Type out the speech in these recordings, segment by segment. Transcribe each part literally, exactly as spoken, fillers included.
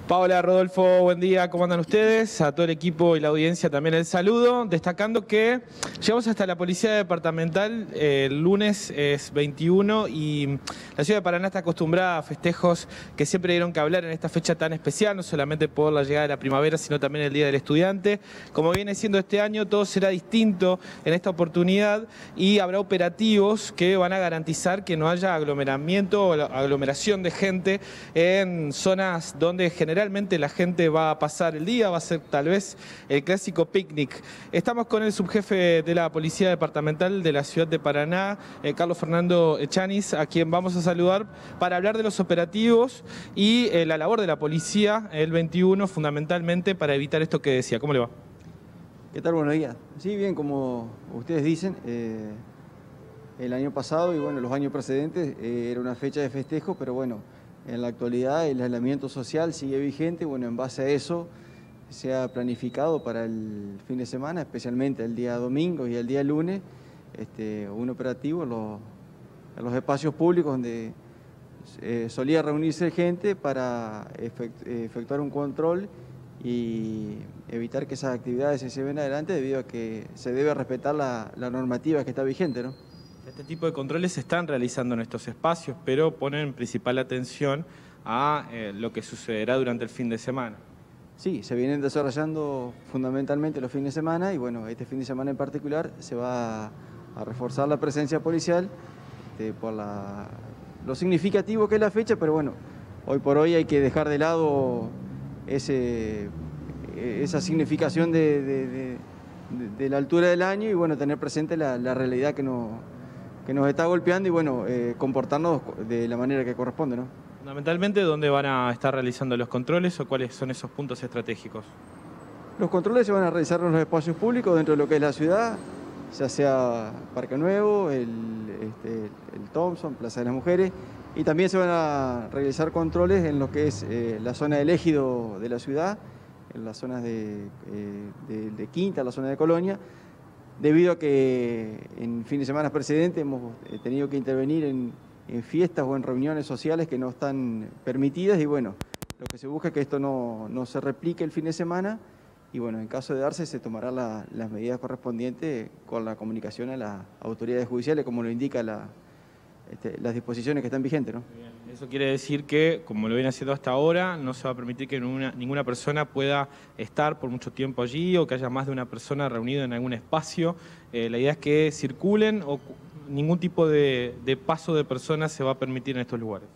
Paola, Rodolfo, buen día, ¿cómo andan ustedes? A todo el equipo y la audiencia también el saludo, destacando que llegamos hasta la Policía Departamental, eh, el lunes es veintiuno y la ciudad de Paraná está acostumbrada a festejos que siempre dieron que hablar en esta fecha tan especial, no solamente por la llegada de la primavera, sino también el Día del Estudiante. Como viene siendo este año, todo será distinto en esta oportunidad y habrá operativos que van a garantizar que no haya aglomeramiento o aglomeración de gente en zonas donde generalmente Realmente la gente va a pasar el día, va a ser tal vez el clásico picnic. Estamos con el subjefe de la Policía Departamental de la ciudad de Paraná, eh, Carlos Fernando Echanis, a quien vamos a saludar para hablar de los operativos y eh, la labor de la policía el veintiuno, fundamentalmente para evitar esto que decía. ¿Cómo le va? ¿Qué tal? Buenos días. Sí, bien, como ustedes dicen, eh, el año pasado y bueno, los años precedentes eh, era una fecha de festejo, pero bueno, en la actualidad el aislamiento social sigue vigente. Bueno, en base a eso se ha planificado para el fin de semana, especialmente el día domingo y el día lunes, este, un operativo en los, en los espacios públicos donde eh, solía reunirse gente para efectuar un control y evitar que esas actividades se lleven adelante, debido a que se debe respetar la, la normativa que está vigente, ¿no? Este tipo de controles se están realizando en estos espacios, pero ponen principal atención a eh, lo que sucederá durante el fin de semana. Sí, se vienen desarrollando fundamentalmente los fines de semana y bueno, este fin de semana en particular se va a, a reforzar la presencia policial este, por la, lo significativo que es la fecha, pero bueno, hoy por hoy hay que dejar de lado ese, esa significación de, de, de, de, de la altura del año y bueno, tener presente la, la realidad que nos, que nos está golpeando y bueno, eh, comportarnos de la manera que corresponde, ¿no? Fundamentalmente, ¿dónde van a estar realizando los controles o cuáles son esos puntos estratégicos? Los controles se van a realizar en los espacios públicos dentro de lo que es la ciudad, ya sea Parque Nuevo, el, este, el Thompson, Plaza de las Mujeres, y también se van a realizar controles en lo que es eh, la zona del ejido de la ciudad, en las zonas de, eh, de, de Quinta, la zona de Colonia, debido a que en fines de semana precedentes hemos tenido que intervenir en, en fiestas o en reuniones sociales que no están permitidas y bueno, lo que se busca es que esto no, no se replique el fin de semana y bueno, en caso de darse se tomarán la, las medidas correspondientes con la comunicación a las autoridades judiciales como lo indica la, este, las disposiciones que están vigentes, ¿no? Bien. Eso quiere decir que, como lo viene haciendo hasta ahora, no se va a permitir que ninguna, ninguna persona pueda estar por mucho tiempo allí o que haya más de una persona reunida en algún espacio. Eh, la idea es que circulen o ningún tipo de, de paso de personas se va a permitir en estos lugares.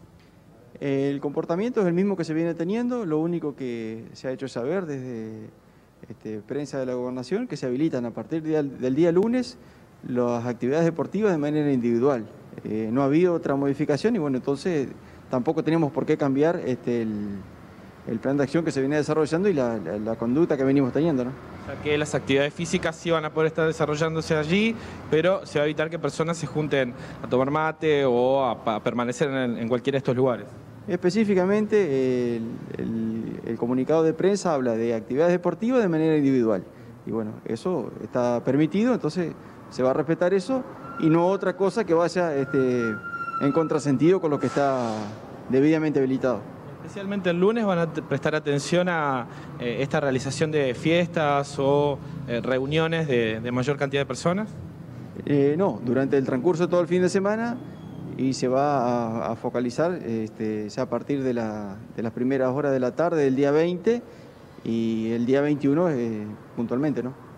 El comportamiento es el mismo que se viene teniendo, lo único que se ha hecho saber desde este, prensa de la Gobernación, que se habilitan a partir de, del día lunes las actividades deportivas de manera individual. Eh, no ha habido otra modificación y bueno, entonces tampoco tenemos por qué cambiar este, el, el plan de acción que se viene desarrollando y la, la, la conducta que venimos teniendo, ¿no? O sea que las actividades físicas sí van a poder estar desarrollándose allí, pero se va a evitar que personas se junten a tomar mate o a, a permanecer en, en cualquiera de estos lugares. Específicamente el, el, el comunicado de prensa habla de actividades deportivas de manera individual y bueno, eso está permitido, entonces se va a respetar eso y no otra cosa que vaya este, en contrasentido con lo que está debidamente habilitado. Especialmente el lunes van a prestar atención a eh, esta realización de fiestas o eh, reuniones de, de mayor cantidad de personas. Eh, no, durante el transcurso de todo el fin de semana y se va a, a focalizar este, ya a partir de, la, de las primeras horas de la tarde del día veinte y el día veintiuno eh, puntualmente, ¿no?